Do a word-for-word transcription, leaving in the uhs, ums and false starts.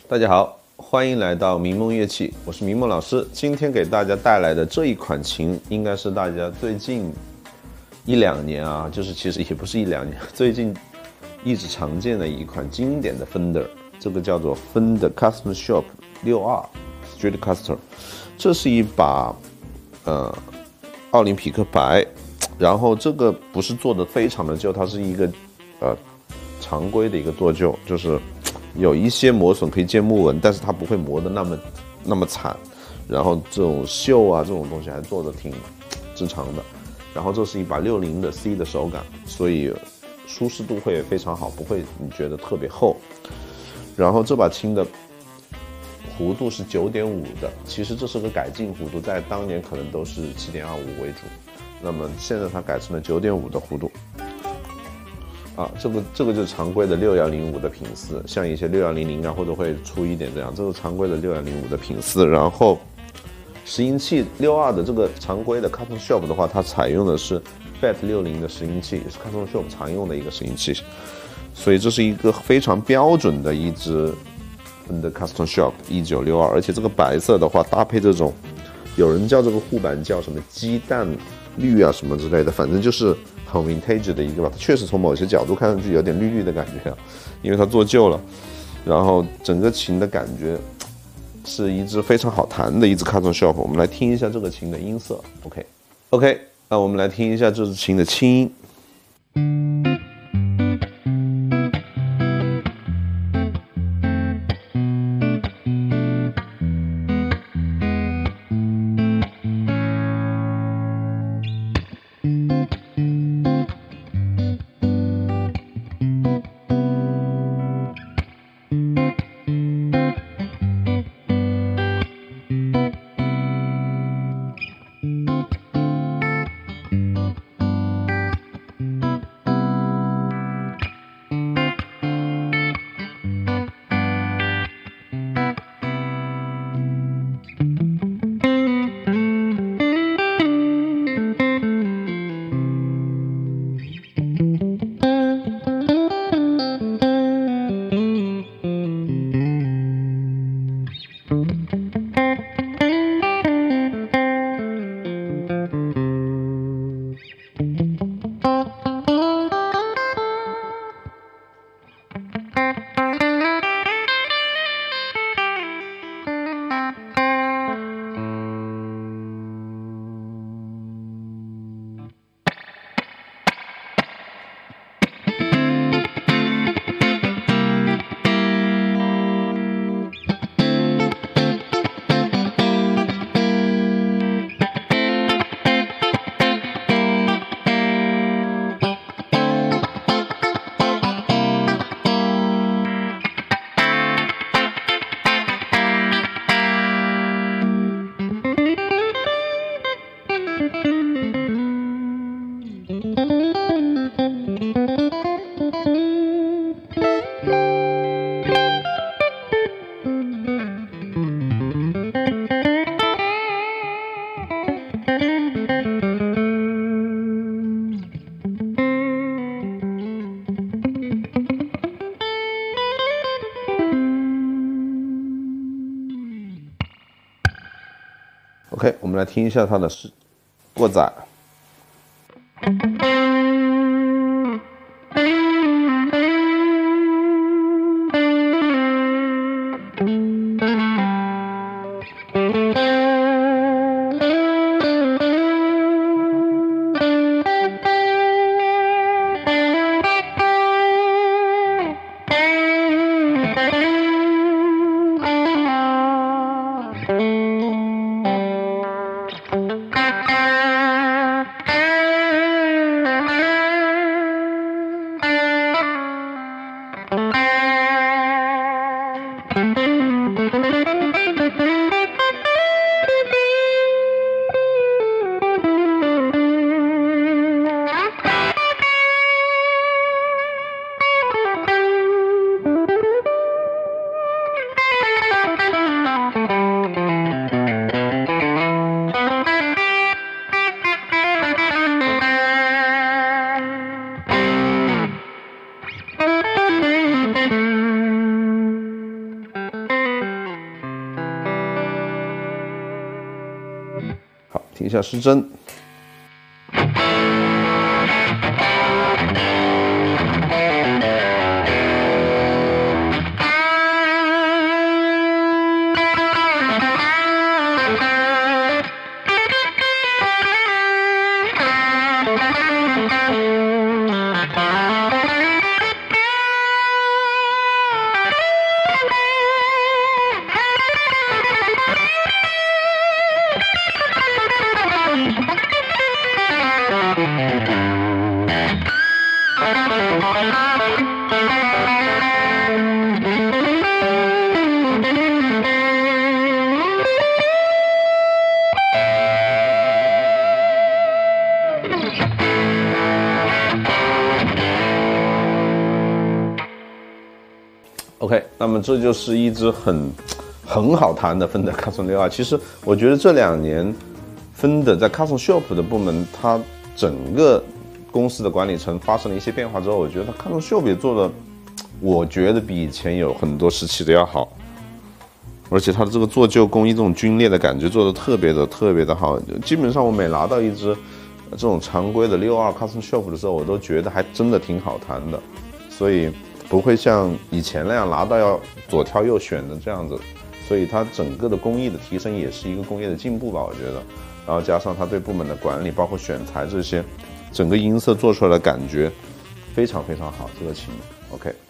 大家好，欢迎来到明梦乐器，我是明梦老师。今天给大家带来的这一款琴，应该是大家最近一两年啊，就是其实也不是一两年，最近一直常见的一款经典的 Fender， 这个叫做 Fender Custom Shop 六二 Stratocaster， 这是一把呃奥林匹克白，然后这个不是做的非常的旧，它是一个呃常规的一个做旧，就是有一些磨损可以见木纹，但是它不会磨得那么那么惨。然后这种锈啊这种东西还做得挺正常的。然后这是一把六零的 C 的手感，所以舒适度会非常好，不会你觉得特别厚。然后这把琴的弧度是 九点五 的，其实这是个改进弧度，在当年可能都是 七点二五 为主，那么现在它改成了 九点五 的弧度。啊，这个这个就是常规的六一零五的品丝，像一些六一零零啊，或者会粗一点这样，这是常规的六一零五的品丝。然后拾音器六二的这个常规的 Custom Shop 的话，它采用的是 F A T 六十的拾音器，也是 Custom Shop 常用的一个拾音器，所以这是一个非常标准的一支 Fender Custom Shop 一九六二，而且这个白色的话搭配这种，有人叫这个护板叫什么鸡蛋绿啊什么之类的，反正就是很 vintage 的一个吧，它确实从某些角度看上去有点绿绿的感觉啊，因为它做旧了。然后整个琴的感觉是一支非常好弹的一支 Custom Shop， 我们来听一下这个琴的音色。OK OK， 那我们来听一下这支琴的轻音。OK， 我们来听一下它的过载。 一下失真。OK， 那么这就是一支很很好弹的芬德 Custom 六二。其实我觉得这两年芬德在 Custom Shop 的部门，它整个公司的管理层发生了一些变化之后，我觉得 Custom Shop 也做的，我觉得比以前有很多时期的要好。而且它的这个做旧工艺，这种皲裂的感觉做的特别的特别的好。基本上我每拿到一支这种常规的六二 Custom Shop 的时候，我都觉得还真的挺好弹的，所以不会像以前那样拿到要左挑右选的这样子。所以它整个的工艺的提升也是一个工业的进步吧，我觉得。然后加上它对部门的管理，包括选材这些，整个音色做出来的感觉非常非常好。这个琴 ，OK。